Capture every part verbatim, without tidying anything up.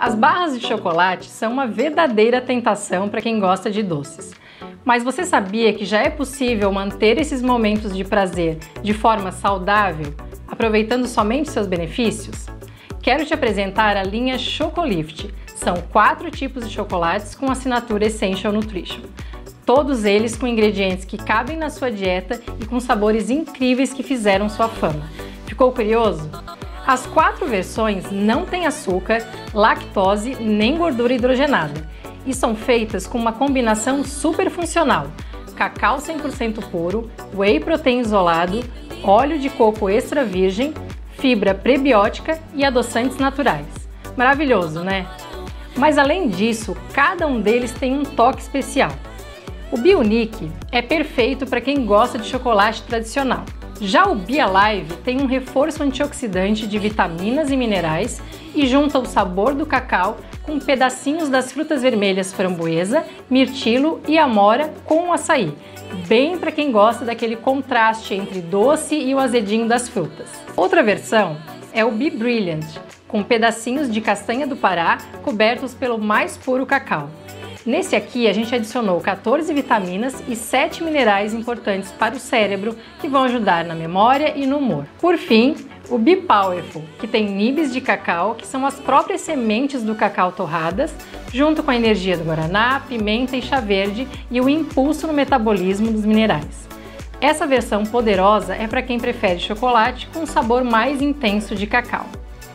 As barras de chocolate são uma verdadeira tentação para quem gosta de doces. Mas você sabia que já é possível manter esses momentos de prazer de forma saudável, aproveitando somente seus benefícios? Quero te apresentar a linha Chocolift. São quatro tipos de chocolates com assinatura Essential Nutrition. Todos eles com ingredientes que cabem na sua dieta e com sabores incríveis que fizeram sua fama. Ficou curioso? As quatro versões não têm açúcar, lactose nem gordura hidrogenada e são feitas com uma combinação super funcional: cacau cem por cento puro, whey protein isolado, óleo de coco extra virgem, fibra prebiótica e adoçantes naturais. Maravilhoso, né? Mas além disso, cada um deles tem um toque especial. O Bionic é perfeito para quem gosta de chocolate tradicional. Já o Bialive tem um reforço antioxidante de vitaminas e minerais e junta o sabor do cacau com pedacinhos das frutas vermelhas framboesa, mirtilo e amora com o açaí, bem para quem gosta daquele contraste entre doce e o azedinho das frutas. Outra versão é o Be Brilliant, com pedacinhos de castanha do Pará cobertos pelo mais puro cacau. Nesse aqui a gente adicionou quatorze vitaminas e sete minerais importantes para o cérebro que vão ajudar na memória e no humor. Por fim, o Be Powerful, que tem nibs de cacau, que são as próprias sementes do cacau torradas, junto com a energia do guaraná, pimenta e chá verde e o impulso no metabolismo dos minerais. Essa versão poderosa é para quem prefere chocolate com um sabor mais intenso de cacau.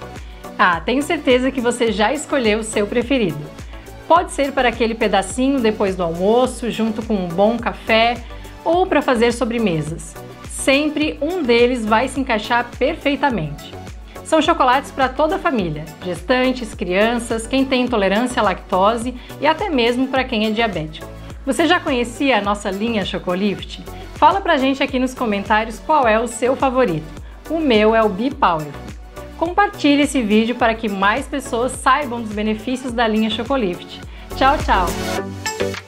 Ah, tenho certeza que você já escolheu o seu preferido. Pode ser para aquele pedacinho depois do almoço, junto com um bom café, ou para fazer sobremesas. Sempre um deles vai se encaixar perfeitamente. São chocolates para toda a família, gestantes, crianças, quem tem intolerância à lactose e até mesmo para quem é diabético. Você já conhecia a nossa linha Chocolift? Fala pra gente aqui nos comentários qual é o seu favorito. O meu é o Be Powerful. Compartilhe esse vídeo para que mais pessoas saibam dos benefícios da linha Chocolift. Tchau, tchau!